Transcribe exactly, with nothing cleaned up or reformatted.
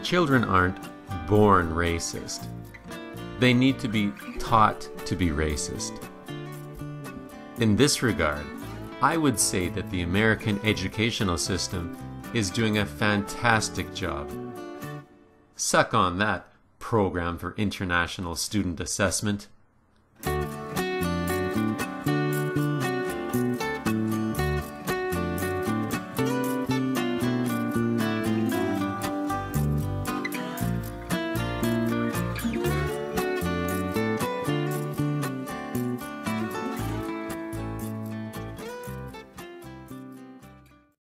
Children aren't born racist. They need to be taught to be racist. In this regard, I would say that the American educational system is doing a fantastic job. Suck on that, Program for International Student Assessment.